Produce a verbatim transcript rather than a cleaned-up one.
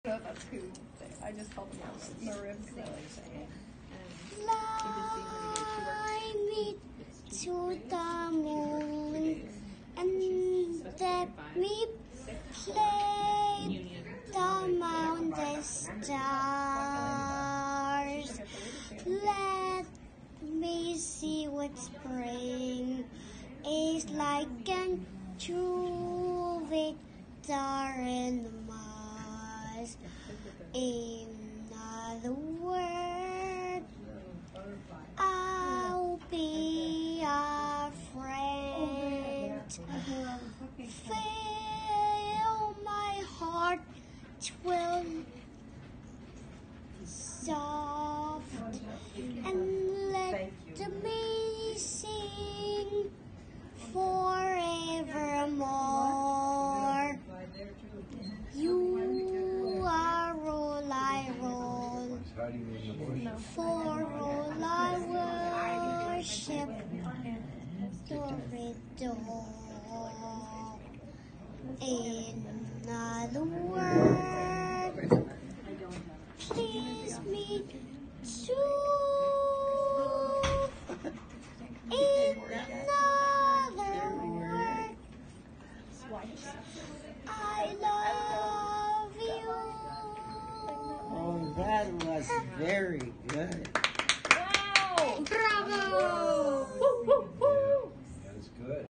So that's who they, I just called them Marib. Fly me to the moon and let me play among the stars. Let me see what spring is like and true victor in the Mars. In other words, I'll be a friend. Fill my heart will soft and let me sing forevermore. You are all I roll, for all I worship, adore. In other words, please me too. In other words, I love you. Oh, that was very good. Wow! Bravo!